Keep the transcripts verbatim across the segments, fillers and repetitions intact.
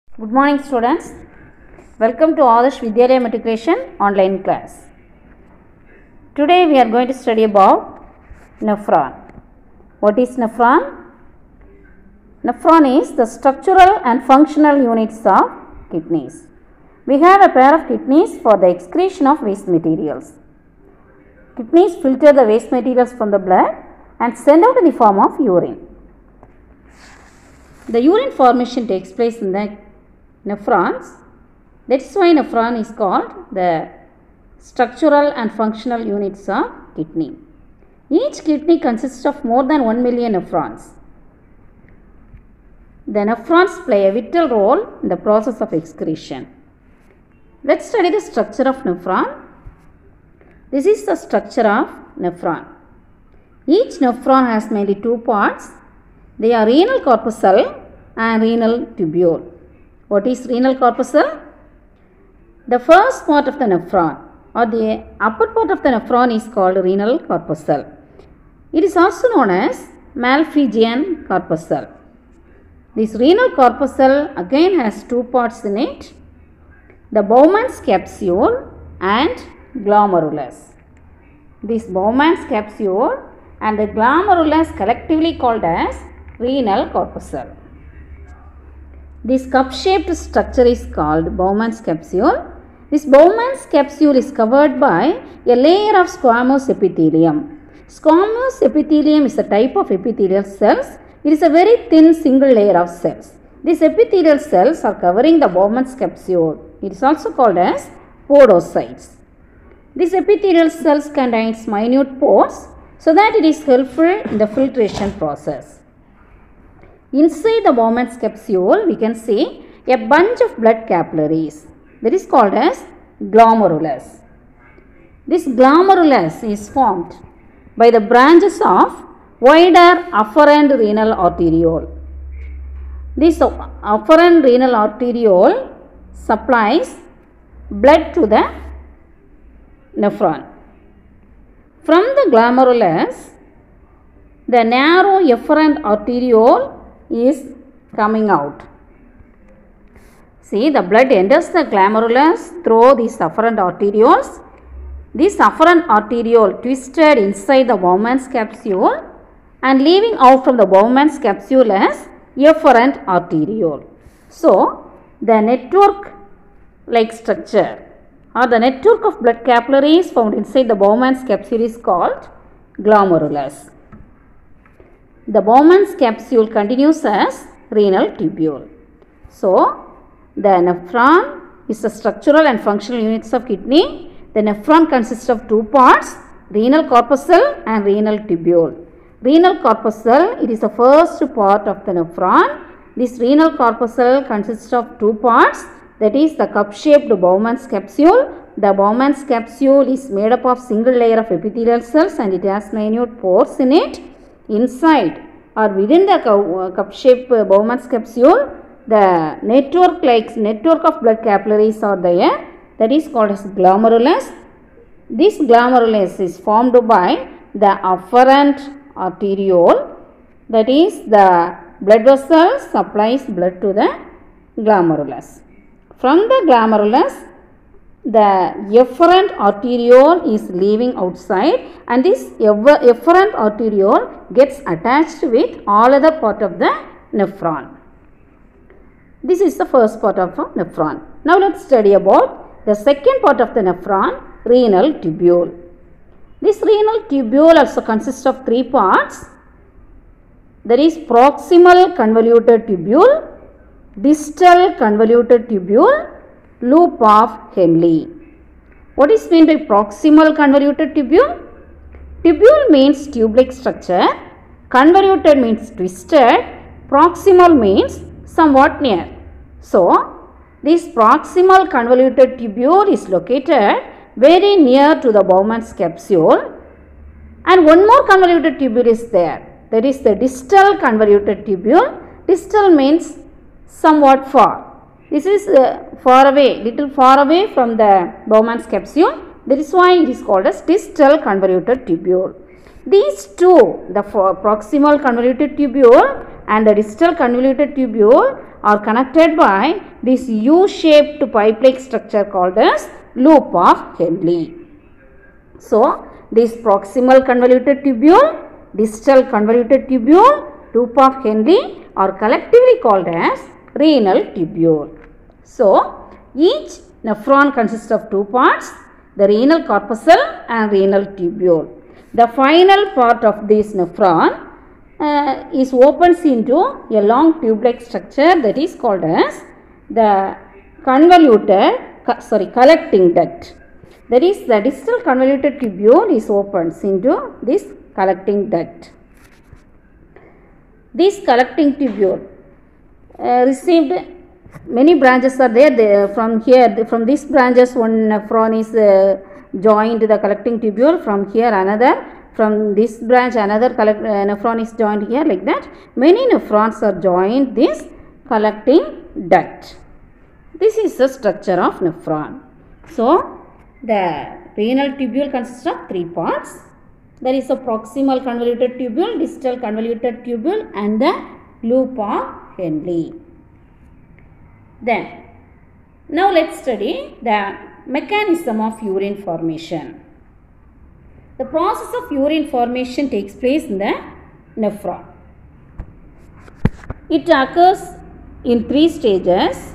Good morning students. Welcome to Adarsh Vidyalaya Matriculation online class. Today we are going to study about nephron. What is nephron? Nephron is the structural and functional units of kidneys. We have a pair of kidneys for the excretion of waste materials. Kidneys filter the waste materials from the blood and send out in the form of urine. The urine formation takes place in the nephrons. That is why nephron is called the structural and functional units of kidney. Each kidney consists of more than one million nephrons. The nephrons play a vital role in the process of excretion. Let's study the structure of nephron. This is the structure of nephron. Each nephron has mainly two parts. They are renal corpuscle and renal tubule. What is renal corpuscle? The first part of the nephron or the upper part of the nephron is called renal corpuscle. It is also known as Malpighian corpuscle. This renal corpuscle again has two parts in it, the Bowman's capsule and glomerulus. This Bowman's capsule and the glomerulus collectively called as renal corpuscle. This cup-shaped structure is called Bowman's capsule. This Bowman's capsule is covered by a layer of squamous epithelium. Squamous epithelium is a type of epithelial cells. It is a very thin single layer of cells. These epithelial cells are covering the Bowman's capsule. It is also called as podocytes. These epithelial cells contains minute pores so that it is helpful in the filtration process. Inside the Bowman's capsule, we can see a bunch of blood capillaries that is called as glomerulus. This glomerulus is formed by the branches of wider afferent renal arteriole. This afferent renal arteriole supplies blood to the nephron. From the glomerulus, the narrow efferent arteriole is coming out. See, the blood enters the glomerulus through these afferent arterioles. This afferent arteriole twisted inside the Bowman's capsule and leaving out from the Bowman's capsule as efferent arteriole. So, the network like structure or the network of blood capillaries found inside the Bowman's capsule is called glomerulus. The Bowman's capsule continues as renal tubule. So, the nephron is the structural and functional units of kidney. The nephron consists of two parts, renal corpuscle and renal tubule. Renal corpuscle, it is the first part of the nephron. This renal corpuscle consists of two parts, that is the cup-shaped Bowman's capsule. The Bowman's capsule is made up of single layer of epithelial cells and it has minute pores in it. Inside or within the cup-shaped Bowman's capsule, the network like network of blood capillaries are there, that is called as glomerulus. This glomerulus is formed by the afferent arteriole, that is the blood vessel supplies blood to the glomerulus. From the glomerulus, the efferent arteriole is leaving outside and this efferent arteriole gets attached with all other part of the nephron. This is the first part of a nephron. Now let's study about the second part of the nephron, renal tubule. This renal tubule also consists of three parts. There is proximal convoluted tubule, distal convoluted tubule, loop of Henle. What is meant by proximal convoluted tubule? Tubule means tube-like structure, convoluted means twisted, proximal means somewhat near. So, this proximal convoluted tubule is located very near to the Bowman's capsule and one more convoluted tubule is there, that is the distal convoluted tubule. Distal means somewhat far. This is uh, far away, little far away from the Bowman's capsule. That is why it is called as distal convoluted tubule. These two, the proximal convoluted tubule and the distal convoluted tubule, are connected by this U-shaped pipe-like structure called as loop of Henle. So, this proximal convoluted tubule, distal convoluted tubule, loop of Henle are collectively called as renal tubule. So, each nephron consists of two parts, the renal corpuscle and renal tubule. The final part of this nephron uh, is opens into a long tube-like structure that is called as the convoluted, sorry, collecting duct. That is, the distal convoluted tubule is opens into this collecting duct. This collecting tubule uh, received many branches are there. They, from here, from these branches, one nephron is uh, joined the collecting tubule. From here, another. From this branch, another collect, uh, nephron is joined here, like that. Many nephrons are joined this collecting duct. This is the structure of nephron. So, the renal tubule consists of three parts. There is a proximal convoluted tubule, distal convoluted tubule, and the loop of Henle. Then, now let's study the mechanism of urine formation. The process of urine formation takes place in the nephron. It occurs in three stages.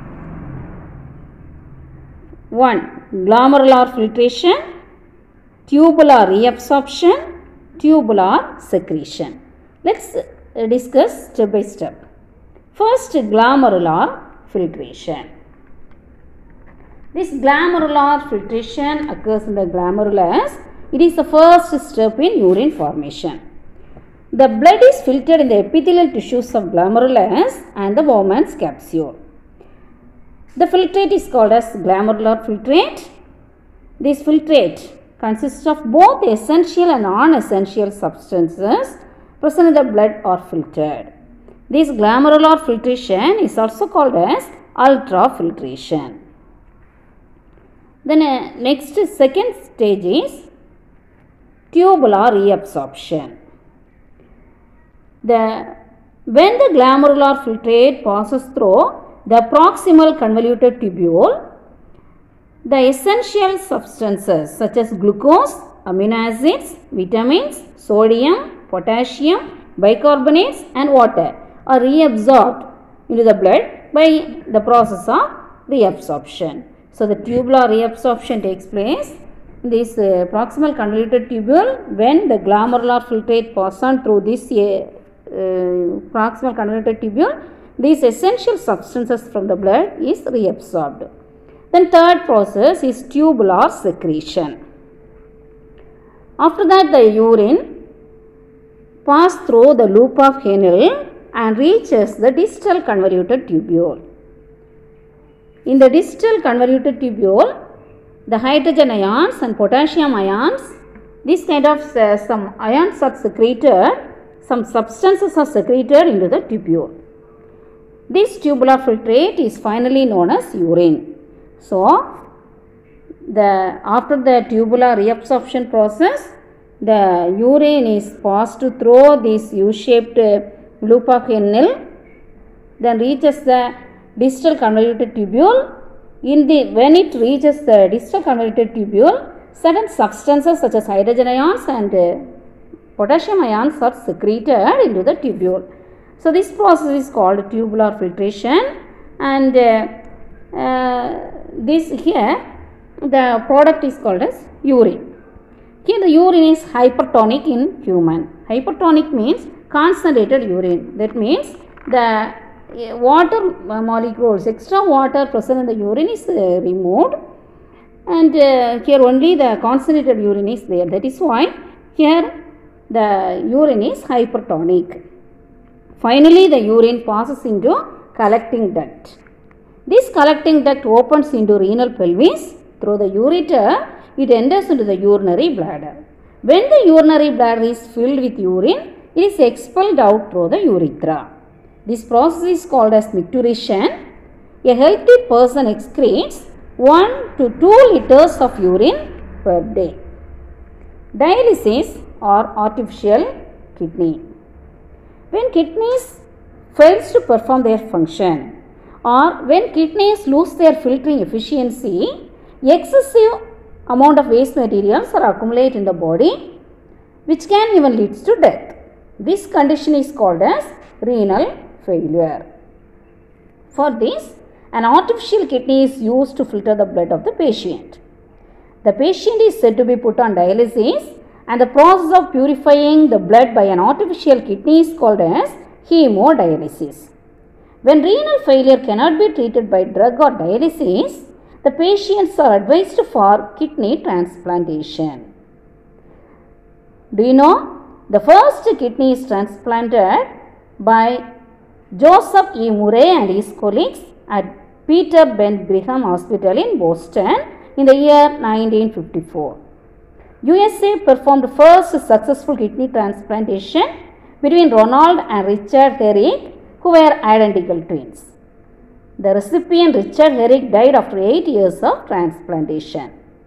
One, glomerular filtration, tubular reabsorption, tubular secretion. Let's discuss step by step. First, glomerular filtration. This glomerular filtration occurs in the glomerulus. It is the first step in urine formation. The blood is filtered in the epithelial tissues of glomerulus and the Bowman's capsule. The filtrate is called as glomerular filtrate. This filtrate consists of both essential and non-essential substances present in the blood are filtered. This glomerular filtration is also called as ultrafiltration. Then uh, next second stage is tubular reabsorption. The, when the glomerular filtrate passes through the proximal convoluted tubule, the essential substances such as glucose, amino acids, vitamins, sodium, potassium, bicarbonates and water are reabsorbed into the blood by the process of reabsorption. So, the tubular reabsorption takes place in this uh, proximal convoluted tubule when the glomerular filtrate passes on through this uh, uh, proximal convoluted tubule. These essential substances from the blood is reabsorbed. Then third process is tubular secretion. After that, the urine passes through the loop of Henle and reaches the distal convoluted tubule. In the distal convoluted tubule, the hydrogen ions and potassium ions, this kind of uh, some ions are secreted, some substances are secreted into the tubule. This tubular filtrate is finally known as urine. So, the after the tubular reabsorption process, the urine is passed through this U-shaped uh, loop of Henle, then reaches the distal convoluted tubule. In the when it reaches the distal convoluted tubule, certain substances such as hydrogen ions and uh, potassium ions are secreted into the tubule. So, this process is called tubular filtration, and uh, uh, this here the product is called as urine. Here the urine is hypertonic in human. Hypertonic means concentrated urine. That means the uh, water molecules, extra water present in the urine is uh, removed, and uh, here only the concentrated urine is there. That is why here the urine is hypertonic. Finally, the urine passes into collecting duct. This collecting duct opens into renal pelvis. Through the ureter, it enters into the urinary bladder. When the urinary bladder is filled with urine, it is expelled out through the urethra. This process is called as micturition. A healthy person excretes one to two liters of urine per day. Dialysis or artificial kidney. When kidneys fails to perform their function, or when kidneys lose their filtering efficiency, excessive amount of waste materials are accumulated in the body, which can even lead to death. This condition is called as renal failure. For this, an artificial kidney is used to filter the blood of the patient. The patient is said to be put on dialysis, and the process of purifying the blood by an artificial kidney is called as hemodialysis. When renal failure cannot be treated by drug or dialysis, the patients are advised for kidney transplantation. Do you know? The first kidney is transplanted by Joseph E. Murray and his colleagues at Peter Ben Brigham Hospital in Boston in the year nineteen fifty-four. U S A performed first successful kidney transplantation between Ronald and Richard Herrick, who were identical twins. The recipient Richard Herrick died after eight years of transplantation.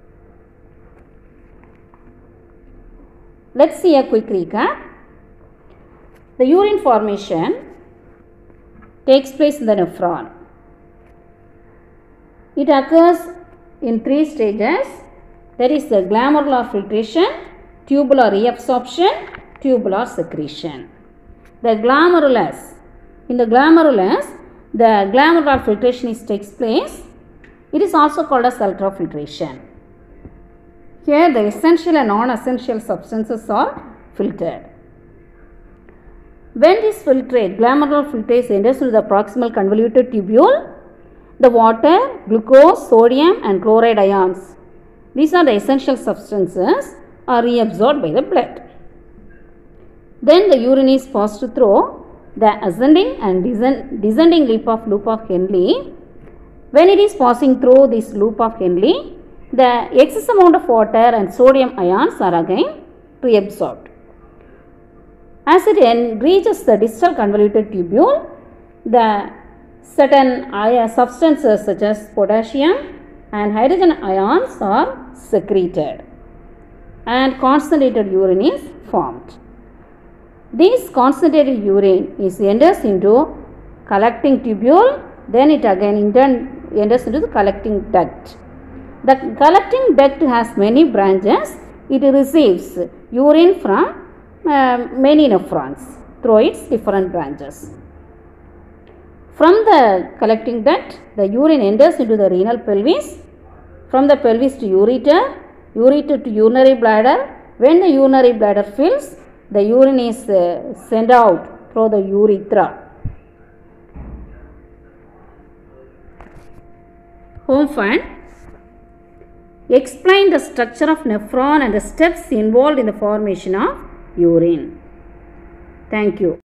Let's see a quick recap. The urine formation takes place in the nephron. It occurs in three stages. That is the glomerular filtration, tubular reabsorption, tubular secretion. The glomerulus, in the glomerulus, the glomerular filtration is takes place. It is also called as ultrafiltration. Here the essential and non-essential substances are filtered. When this filtrate, glomerular filtrate enters into the proximal convoluted tubule, the water, glucose, sodium and chloride ions, these are the essential substances, are reabsorbed by the blood. Then the urine is passed through the ascending and descending loop of loop of Henle. When it is passing through this loop of Henle, the excess amount of water and sodium ions are again reabsorbed. As it reaches the distal convoluted tubule, the certain substances such as potassium and hydrogen ions are secreted and concentrated urine is formed. This concentrated urine is enters into collecting tubule, then it again enters into the collecting duct. The collecting duct has many branches. It receives urine from uh, many nephrons through its different branches. From the collecting duct, the urine enters into the renal pelvis. From the pelvis to ureter, ureter to urinary bladder. When the urinary bladder fills, the urine is uh, sent out through the urethra. Home fund. Explain the structure of nephron and the steps involved in the formation of urine. Thank you.